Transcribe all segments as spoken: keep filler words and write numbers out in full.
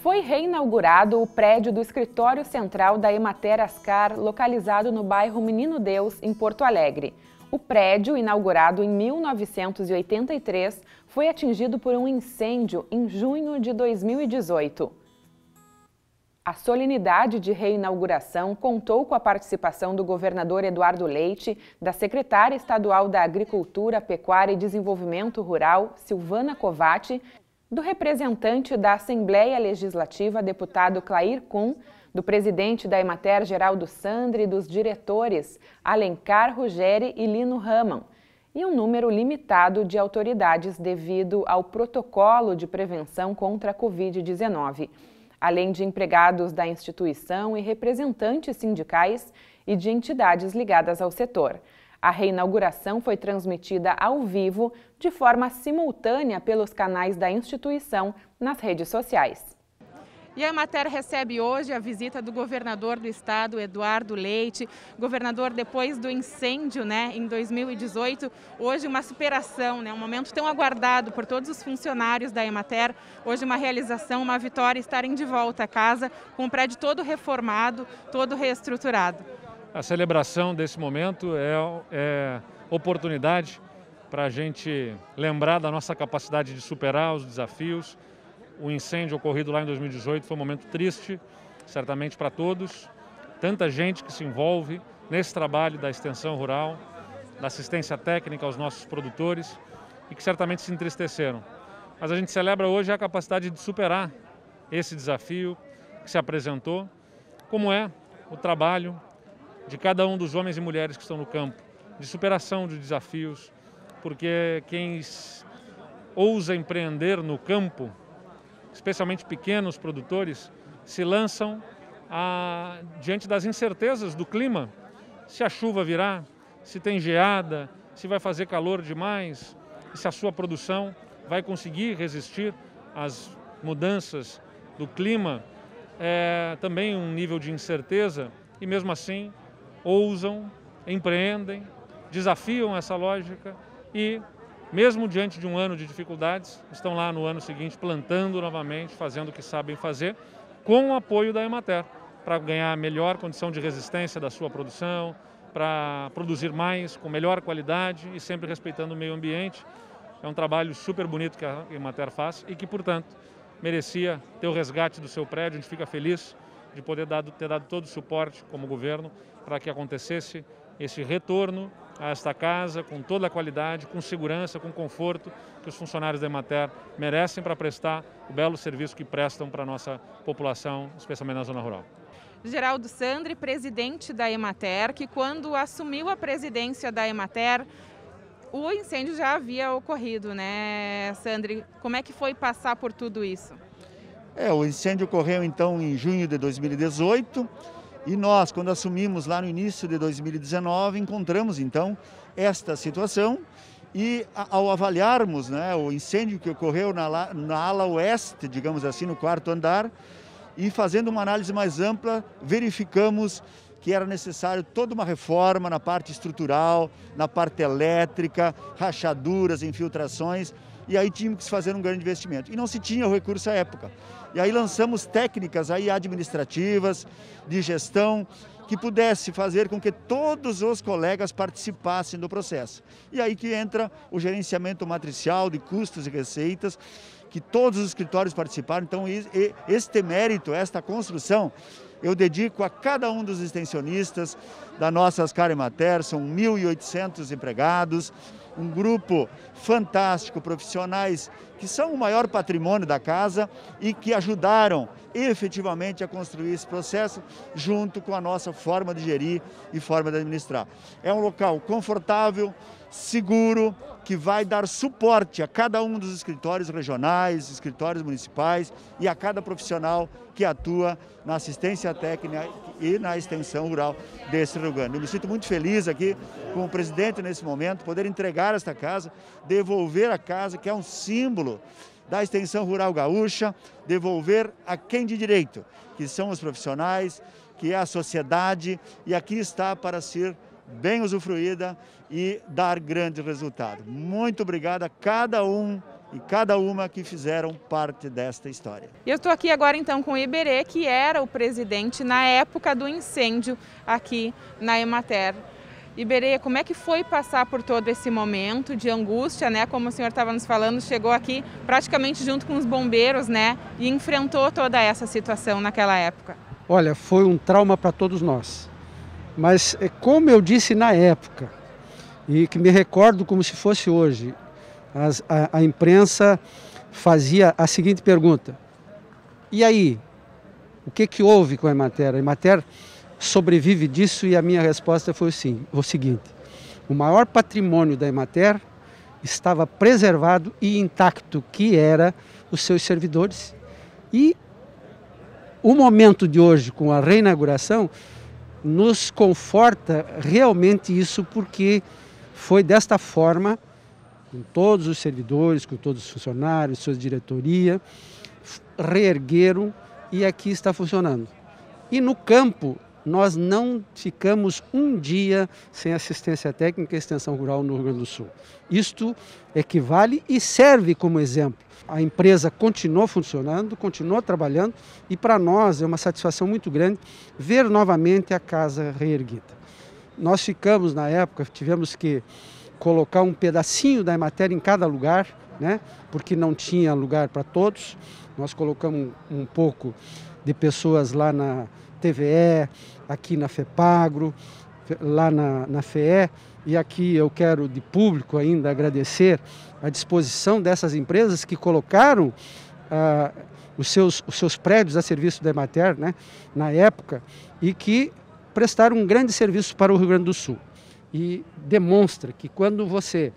Foi reinaugurado o prédio do escritório central da Emater Ascar, localizado no bairro Menino Deus, em Porto Alegre. O prédio, inaugurado em mil novecentos e oitenta e três, foi atingido por um incêndio em junho de dois mil e dezoito. A solenidade de reinauguração contou com a participação do governador Eduardo Leite, da secretária estadual da Agricultura, Pecuária e Desenvolvimento Rural, Silvana Covatti, do representante da Assembleia Legislativa, deputado Clair Kuhn, do presidente da Emater, Geraldo Sandri, e dos diretores Alencar Ruggeri e Lino Raman, e um número limitado de autoridades devido ao protocolo de prevenção contra a covid dezenove, além de empregados da instituição e representantes sindicais e de entidades ligadas ao setor. A reinauguração foi transmitida ao vivo, de forma simultânea pelos canais da instituição nas redes sociais. E a Emater recebe hoje a visita do governador do estado, Eduardo Leite. Governador, depois do incêndio, né, em dois mil e dezoito, hoje uma superação, né, um momento tão aguardado por todos os funcionários da Emater. Hoje uma realização, uma vitória, estarem de volta a casa com o prédio todo reformado, todo reestruturado. A celebração desse momento é, é oportunidade para a gente lembrar da nossa capacidade de superar os desafios. O incêndio ocorrido lá em dois mil e dezoito foi um momento triste, certamente para todos. Tanta gente que se envolve nesse trabalho da extensão rural, da assistência técnica aos nossos produtores e que certamente se entristeceram. Mas a gente celebra hoje a capacidade de superar esse desafio que se apresentou, como é o trabalho de cada um dos homens e mulheres que estão no campo, de superação de desafios, porque quem ousa empreender no campo, especialmente pequenos produtores, se lançam a, diante das incertezas do clima, se a chuva virá, se tem geada, se vai fazer calor demais, se a sua produção vai conseguir resistir às mudanças do clima, é também um nível de incerteza, e mesmo assim ousam, empreendem, desafiam essa lógica e, mesmo diante de um ano de dificuldades, estão lá no ano seguinte plantando novamente, fazendo o que sabem fazer, com o apoio da Emater, para ganhar melhor condição de resistência da sua produção, para produzir mais, com melhor qualidade e sempre respeitando o meio ambiente. É um trabalho super bonito que a Emater faz e que, portanto, merecia ter o resgate do seu prédio. A gente fica feliz de poder dado, ter dado todo o suporte como governo para que acontecesse esse retorno a esta casa com toda a qualidade, com segurança, com conforto que os funcionários da Emater merecem para prestar o belo serviço que prestam para a nossa população, especialmente na zona rural. Geraldo Sandri, presidente da Emater, que quando assumiu a presidência da Emater, o incêndio já havia ocorrido, né, Sandri? Como é que foi passar por tudo isso? É, o incêndio ocorreu então em junho de dois mil e dezoito e nós, quando assumimos lá no início de dois mil e dezenove, encontramos então esta situação e ao avaliarmos, né, o incêndio que ocorreu na, na ala oeste, digamos assim, no quarto andar, e fazendo uma análise mais ampla, verificamos que era necessário toda uma reforma na parte estrutural, na parte elétrica, rachaduras, infiltrações, e aí tínhamos que se fazer um grande investimento. E não se tinha o recurso à época. E aí lançamos técnicas aí administrativas, de gestão, que pudesse fazer com que todos os colegas participassem do processo. E aí que entra o gerenciamento matricial de custos e receitas, que todos os escritórios participaram. Então, este mérito, esta construção, eu dedico a cada um dos extensionistas da nossa Ascar Emater, são mil e oitocentos empregados, um grupo fantástico, profissionais que são o maior patrimônio da casa e que ajudaram efetivamente a construir esse processo junto com a nossa forma de gerir e forma de administrar. É um local confortável, seguro, que vai dar suporte a cada um dos escritórios regionais, escritórios municipais e a cada profissional que atua na assistência técnica e na extensão rural desse Rio Grande. Eu me sinto muito feliz aqui com o presidente nesse momento, poder entregar esta casa, devolver a casa, que é um símbolo da extensão rural gaúcha, devolver a quem de direito, que são os profissionais, que é a sociedade, e aqui está para ser bem usufruída e dar grande resultado. Muito obrigado a cada um e cada uma que fizeram parte desta história. Eu estou aqui agora então com o Iberê, que era o presidente na época do incêndio aqui na Emater. Iberê, como é que foi passar por todo esse momento de angústia, né? Como o senhor estava nos falando, chegou aqui praticamente junto com os bombeiros, né? E enfrentou toda essa situação naquela época. Olha, foi um trauma para todos nós. Mas, como eu disse na época, e que me recordo como se fosse hoje, as, a, a imprensa fazia a seguinte pergunta: e aí, o que, que houve com a Emater? A Emater sobrevive disso? E a minha resposta foi sim, o seguinte: o maior patrimônio da Emater estava preservado e intacto, que era os seus servidores. E o momento de hoje, com a reinauguração, nos conforta realmente isso, porque foi desta forma, com todos os servidores, com todos os funcionários, sua diretoria, reergueram e aqui está funcionando. E no campo, nós não ficamos um dia sem assistência técnica e extensão rural no Rio Grande do Sul. Isto equivale e serve como exemplo. A empresa continuou funcionando, continuou trabalhando e para nós é uma satisfação muito grande ver novamente a casa reerguida. Nós ficamos na época, tivemos que colocar um pedacinho da Emater em cada lugar, né? Porque não tinha lugar para todos. Nós colocamos um, um pouco de pessoas lá na T V E, aqui na FEPAGRO, lá na, na F E E, e aqui eu quero de público ainda agradecer a disposição dessas empresas que colocaram ah, os, seus, os seus prédios a serviço da Emater, né, na época, e que prestaram um grande serviço para o Rio Grande do Sul. E demonstra que quando você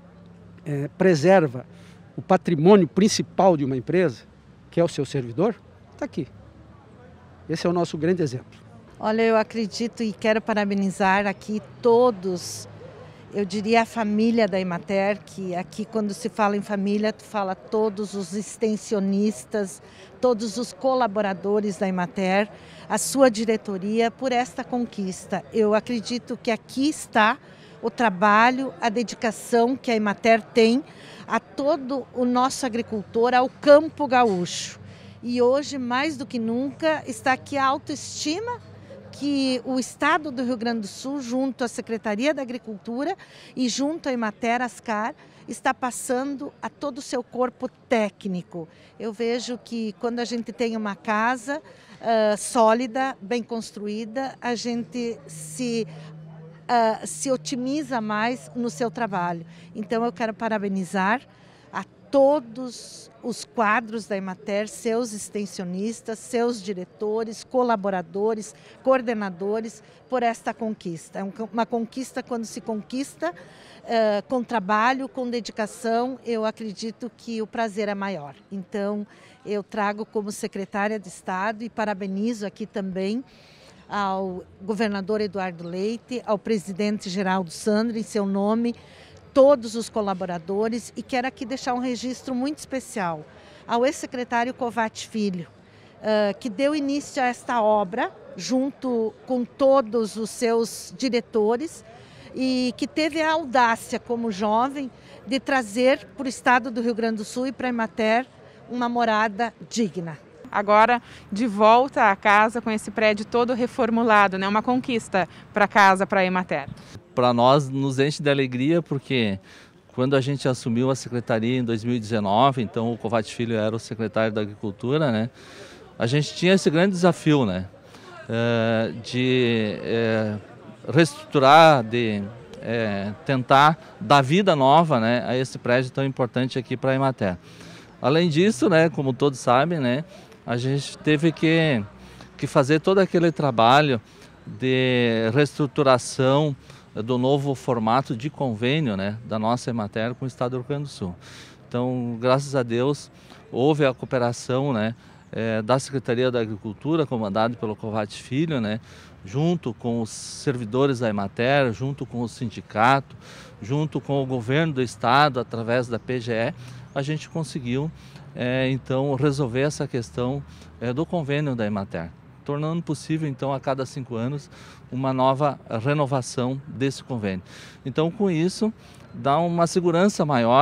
é, preserva o patrimônio principal de uma empresa, que é o seu servidor, está aqui. Esse é o nosso grande exemplo. Olha, eu acredito e quero parabenizar aqui todos, eu diria a família da Emater, que aqui quando se fala em família, tu fala todos os extensionistas, todos os colaboradores da Emater, a sua diretoria, por esta conquista. Eu acredito que aqui está o trabalho, a dedicação que a Emater tem a todo o nosso agricultor, ao campo gaúcho. E hoje, mais do que nunca, está aqui a autoestima que o Estado do Rio Grande do Sul, junto à Secretaria da Agricultura e junto à Emater Ascar, está passando a todo o seu corpo técnico. Eu vejo que quando a gente tem uma casa uh, sólida, bem construída, a gente se, uh, se otimiza mais no seu trabalho. Então eu quero parabenizar a todos os quadros da Emater, seus extensionistas, seus diretores, colaboradores, coordenadores, por esta conquista. É uma conquista quando se conquista uh, com trabalho, com dedicação, eu acredito que o prazer é maior. Então, eu trago como secretária de Estado e parabenizo aqui também ao governador Eduardo Leite, ao presidente Geraldo Sandro, em seu nome, todos os colaboradores, e quero aqui deixar um registro muito especial ao ex-secretário Kovács Filho, uh, que deu início a esta obra junto com todos os seus diretores e que teve a audácia como jovem de trazer para o estado do Rio Grande do Sul e para a Emater uma morada digna. Agora de volta à casa com esse prédio todo reformulado, né? Uma conquista para a casa, para a Emater. Para nós nos enche de alegria, porque quando a gente assumiu a secretaria em dois mil e dezenove, então o Kovács Filho era o secretário da Agricultura, né? A gente tinha esse grande desafio, né? É, de é, reestruturar, de é, tentar dar vida nova, né, a esse prédio tão importante aqui para a Emater. Além disso, né, como todos sabem, né, a gente teve que, que fazer todo aquele trabalho de reestruturação do novo formato de convênio, né, da nossa Emater com o Estado do Rio Grande do Sul. Então, graças a Deus, houve a cooperação, né, é, da Secretaria da Agricultura, comandada pelo Kovács Filho, né, junto com os servidores da Emater, junto com o sindicato, junto com o governo do Estado, através da P G E, a gente conseguiu, é, então, resolver essa questão é, do convênio da Emater, tornando possível, então, a cada cinco anos, uma nova renovação desse convênio. Então, com isso, dá uma segurança maior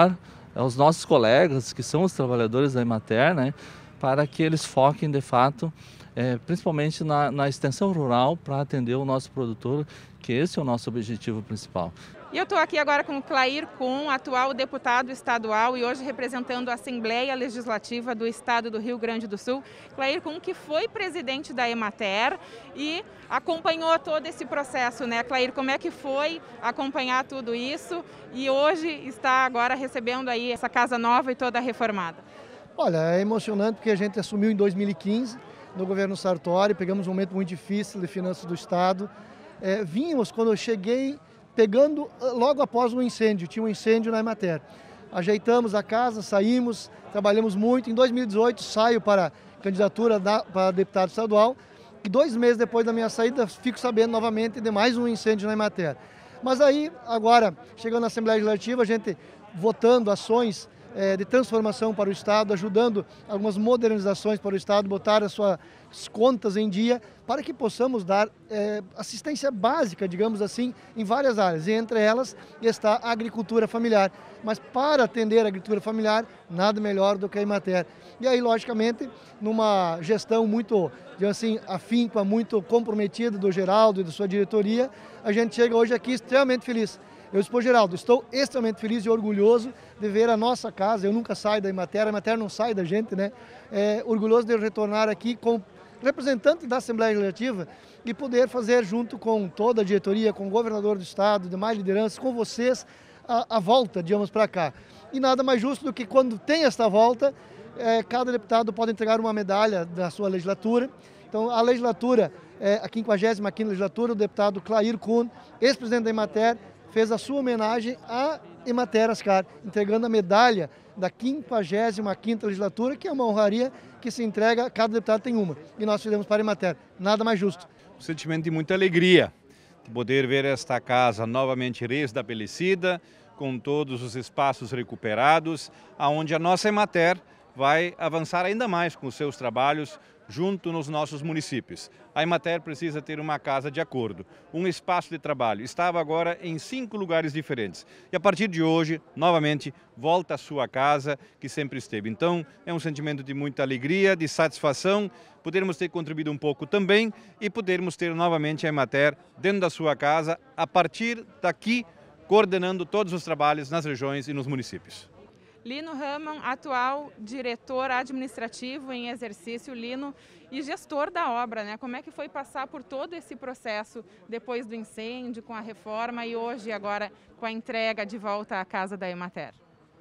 aos nossos colegas, que são os trabalhadores da Emater, né, para que eles foquem de fato, é, principalmente na, na extensão rural, para atender o nosso produtor, que esse é o nosso objetivo principal. E eu estou aqui agora com o Clair Kuhn, atual deputado estadual e hoje representando a Assembleia Legislativa do Estado do Rio Grande do Sul. Clair Kuhn, que foi presidente da Emater e acompanhou todo esse processo, né? Clair, como é que foi acompanhar tudo isso e hoje está agora recebendo aí essa casa nova e toda reformada? Olha, é emocionante porque a gente assumiu em dois mil e quinze, no governo Sartori, pegamos um momento muito difícil de finanças do Estado. É, vínhamos, quando eu cheguei, pegando logo após um incêndio, tinha um incêndio na Emater. Ajeitamos a casa, saímos, trabalhamos muito. Em dois mil e dezoito saio para candidatura da, para deputado estadual e dois meses depois da minha saída fico sabendo novamente de mais um incêndio na Emater. Mas aí, agora, chegando na Assembleia Legislativa, a gente votando ações é, de transformação para o Estado, ajudando algumas modernizações para o Estado, botar as suas contas em dia, para que possamos dar é, assistência básica, digamos assim, em várias áreas. E entre elas está a agricultura familiar. Mas para atender a agricultura familiar, nada melhor do que a Emater. E aí, logicamente, numa gestão muito, digamos assim, afínqua, muito comprometida do Geraldo e da sua diretoria, a gente chega hoje aqui extremamente feliz. Eu disse, pô, Geraldo, estou extremamente feliz e orgulhoso de ver a nossa casa. Eu nunca saio da Emater, a Emater não sai da gente, né? É, orgulhoso de retornar aqui como representante da Assembleia Legislativa e poder fazer junto com toda a diretoria, com o governador do Estado, demais lideranças, com vocês, a, a volta, digamos, para cá. E nada mais justo do que quando tem esta volta, é, cada deputado pode entregar uma medalha da sua legislatura. Então, a legislatura, é, a quinquagésima quinta legislatura, o deputado Clair Kuhn, ex-presidente da Emater, fez a sua homenagem à Emater Ascar, entregando a medalha da quinquagésima quinta legislatura, que é uma honraria que se entrega, cada deputado tem uma. E nós fizemos para a Emater. Nada mais justo. Um sentimento de muita alegria, de poder ver esta casa novamente restabelecida, com todos os espaços recuperados, aonde a nossa Emater vai avançar ainda mais com os seus trabalhos junto nos nossos municípios. A Emater precisa ter uma casa de acordo, um espaço de trabalho. Estava agora em cinco lugares diferentes. E a partir de hoje, novamente, volta à sua casa, que sempre esteve. Então, é um sentimento de muita alegria, de satisfação, podermos ter contribuído um pouco também e podermos ter novamente a Emater dentro da sua casa, a partir daqui, coordenando todos os trabalhos nas regiões e nos municípios. Lino Raman, atual diretor administrativo em exercício, Lino, e gestor da obra, né? Como é que foi passar por todo esse processo depois do incêndio, com a reforma e hoje agora com a entrega de volta à casa da Emater?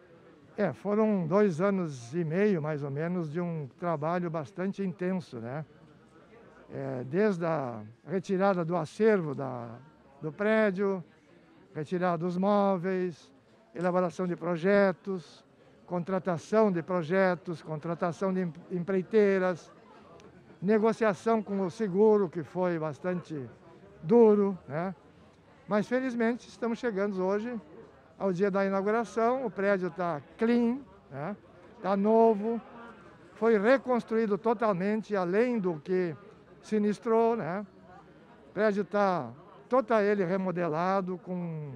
É, foram dois anos e meio, mais ou menos, de um trabalho bastante intenso, né? É, desde a retirada do acervo da, do prédio, retirada dos móveis, elaboração de projetos, contratação de projetos, contratação de empreiteiras, negociação com o seguro, que foi bastante duro, né? Mas felizmente estamos chegando hoje ao dia da inauguração, o prédio está clean, né? Está novo, foi reconstruído totalmente, além do que sinistrou, né? O prédio está todo ele remodelado, com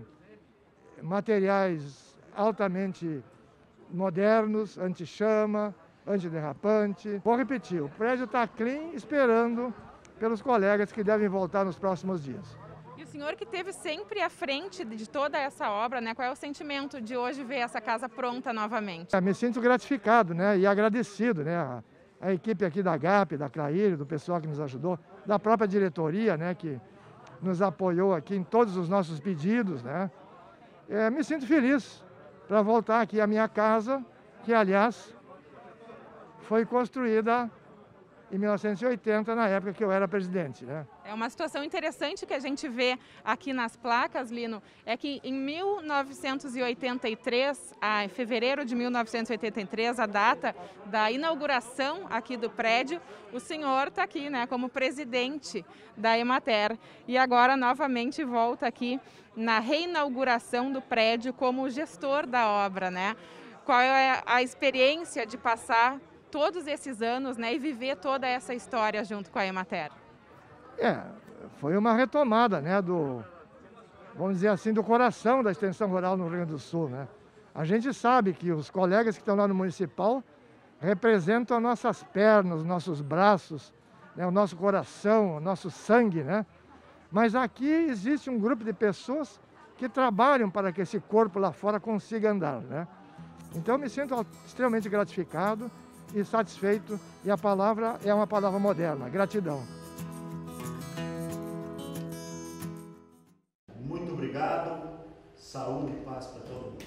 materiais altamente modernos, anti-chama, antiderrapante. Vou repetir, o prédio está clean, esperando pelos colegas que devem voltar nos próximos dias. E o senhor que esteve sempre à frente de toda essa obra, né? Qual é o sentimento de hoje ver essa casa pronta novamente? Eu me sinto gratificado, né? E agradecido, né? A, a equipe aqui da G A P, da Clair, do pessoal que nos ajudou, da própria diretoria, né? Que nos apoiou aqui em todos os nossos pedidos, né? É, me sinto feliz para voltar aqui à minha casa, que, aliás, foi construída em mil novecentos e oitenta, na época que eu era presidente, né? É uma situação interessante que a gente vê aqui nas placas, Lino, é que em mil novecentos e oitenta e três, a, em fevereiro de mil novecentos e oitenta e três, a data da inauguração aqui do prédio, o senhor está aqui, né, como presidente da Emater e agora novamente volta aqui na reinauguração do prédio como gestor da obra, né? Qual é a experiência de passar todos esses anos, né, e viver toda essa história junto com a Emater? É, foi uma retomada, né, do, vamos dizer assim, do coração da extensão rural no Rio Grande do Sul, né? A gente sabe que os colegas que estão lá no municipal representam as nossas pernas, os nossos braços, né, o nosso coração, o nosso sangue, né? Mas aqui existe um grupo de pessoas que trabalham para que esse corpo lá fora consiga andar, né? Então eu me sinto extremamente gratificado e satisfeito, e a palavra é uma palavra moderna, gratidão. Muito obrigado, saúde e paz para todo mundo.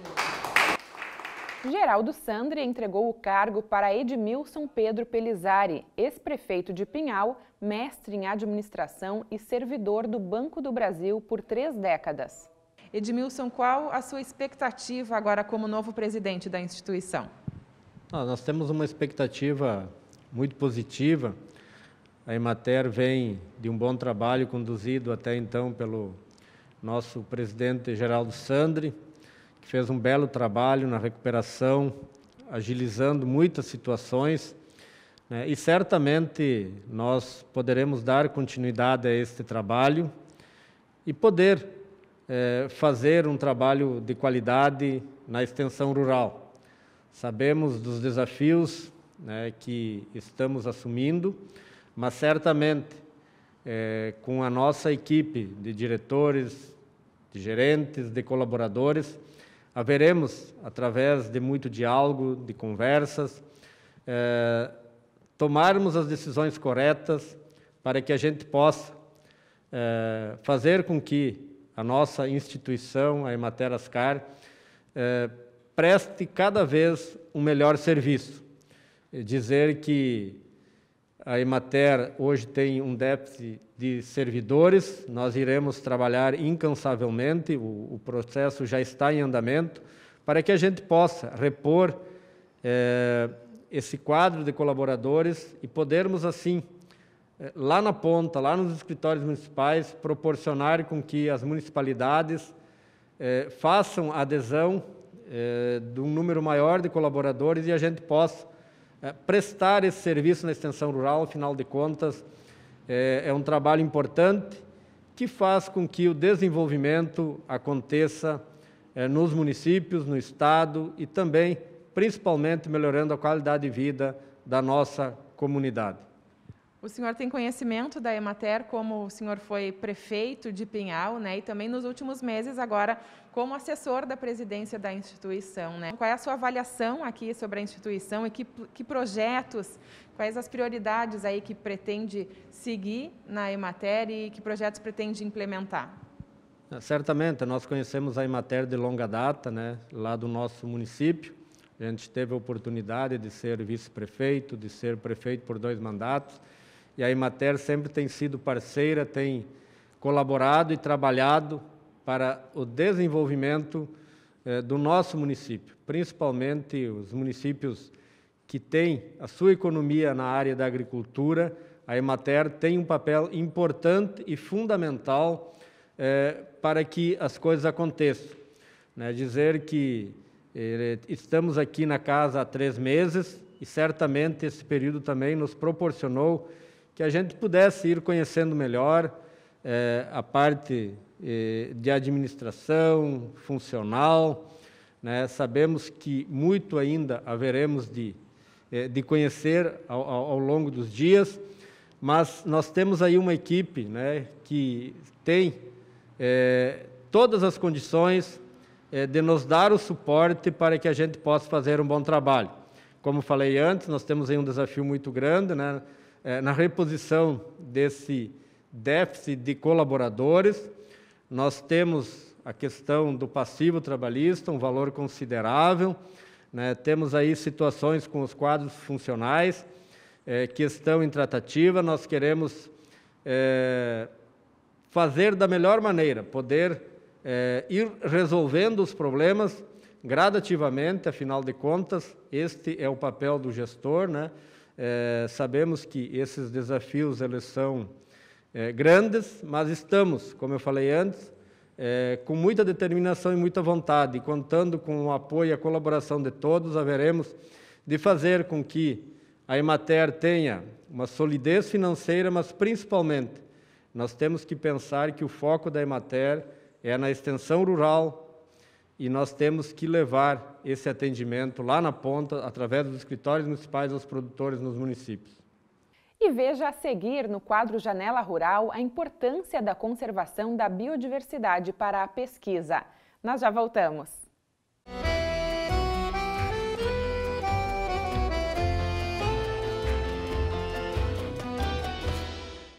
Geraldo Sandri entregou o cargo para Edmilson Pedro Pelizari, ex-prefeito de Pinhal, mestre em administração e servidor do Banco do Brasil por três décadas. Edmilson, qual a sua expectativa agora como novo presidente da instituição? Ah, nós temos uma expectativa muito positiva. A Emater vem de um bom trabalho conduzido até então pelo nosso presidente Geraldo Sandri, que fez um belo trabalho na recuperação, agilizando muitas situações, né? E certamente nós poderemos dar continuidade a este trabalho e poder é, fazer um trabalho de qualidade na extensão rural. Sabemos dos desafios, né, que estamos assumindo, mas certamente é, com a nossa equipe de diretores, de gerentes, de colaboradores, haveremos, através de muito diálogo, de conversas, eh, tomarmos as decisões corretas para que a gente possa eh, fazer com que a nossa instituição, a Emater Ascar, eh, preste cada vez um melhor serviço. E dizer que a Emater hoje tem um déficit de servidores, nós iremos trabalhar incansavelmente, o, o processo já está em andamento, para que a gente possa repor eh, esse quadro de colaboradores e podermos, assim, eh, lá na ponta, lá nos escritórios municipais, proporcionar com que as municipalidades eh, façam adesão eh, de um número maior de colaboradores e a gente possa É, prestar esse serviço na extensão rural. Afinal de contas, é, é um trabalho importante que faz com que o desenvolvimento aconteça é, nos municípios, no Estado e também, principalmente, melhorando a qualidade de vida da nossa comunidade. O senhor tem conhecimento da Emater, como o senhor foi prefeito de Pinhal, né, e também nos últimos meses agora como assessor da presidência da instituição, né? Qual é a sua avaliação aqui sobre a instituição e que, que projetos, quais as prioridades aí que pretende seguir na Emater e que projetos pretende implementar? Certamente, nós conhecemos a Emater de longa data, né, lá do nosso município. A gente teve a oportunidade de ser vice-prefeito, de ser prefeito por dois mandatos. E a Emater sempre tem sido parceira, tem colaborado e trabalhado para o desenvolvimento eh, do nosso município, principalmente os municípios que têm a sua economia na área da agricultura. A Emater tem um papel importante e fundamental eh, para que as coisas aconteçam. Né? Dizer que eh, estamos aqui na casa há três meses e certamente esse período também nos proporcionou que a gente pudesse ir conhecendo melhor eh, a parte eh, de administração funcional, né? Sabemos que muito ainda haveremos de, eh, de conhecer ao, ao longo dos dias, mas nós temos aí uma equipe, né, que tem eh, todas as condições eh, de nos dar o suporte para que a gente possa fazer um bom trabalho. Como falei antes, nós temos aí um desafio muito grande, né, na reposição desse déficit de colaboradores. Nós temos a questão do passivo trabalhista, um valor considerável, né? Temos aí situações com os quadros funcionais eh, que estão em tratativa. Nós queremos eh, fazer da melhor maneira, poder eh, ir resolvendo os problemas gradativamente. Afinal de contas, este é o papel do gestor, né? É, sabemos que esses desafios eles são é, grandes, mas estamos, como eu falei antes, é, com muita determinação e muita vontade, e contando com o apoio e a colaboração de todos, haveremos de fazer com que a Emater tenha uma solidez financeira, mas principalmente nós temos que pensar que o foco da Emater é na extensão rural e nós temos que levar esse atendimento lá na ponta, através dos escritórios municipais aos produtores nos municípios. E veja a seguir, no quadro Janela Rural, a importância da conservação da biodiversidade para a pesquisa. Nós já voltamos.